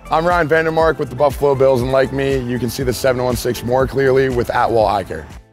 I'm Ryan Vandermark with the Buffalo Bills, and like me, you can see the 716 more clearly with Atwal Eye Care.